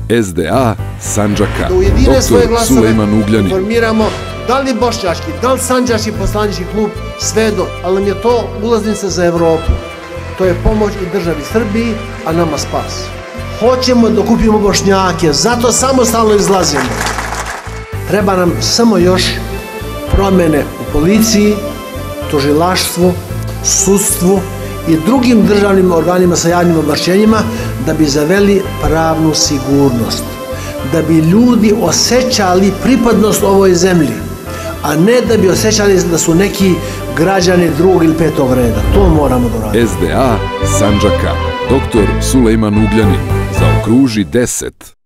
SDA Sandžaka, da ujedine svoje dr. glasove, Sulejman Ugljanin. formiramo da li bošnjački, da li sandžački poslanički klub, svejedno, ali nam je to ulaznica za Evropu. To je pomoć i državi Srbiji, a nama spas. Hoćemo da okupimo Bošnjake, zato samostalno izlazimo. Treba nam samo još promjene u policiji, tužilaštvu, sudstvu i drugim državnim organima sa javnim ovlašćenjima da bi zaveli pravnu sigurnost, da bi ljudi osjećali pripadnost ovoj zemlji, a ne da bi osjećali da su neki građani drugog ili petog reda. To moramo da radimo. SDA Sandžaka, dr. Sulejman Ugljanin, zaokruži 10.